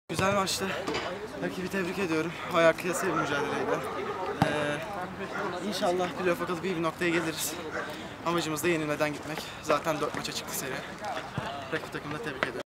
Güzel maçtı. Rakibi tebrik ediyorum. Bayağı kıyasıya bir mücadeleydi. İnşallah playoff'a kalıp iyi bir noktaya geliriz. Amacımız da yenilmeden gitmek. Zaten 4 maça çıktı seri. Rakip takımı da tebrik ediyorum.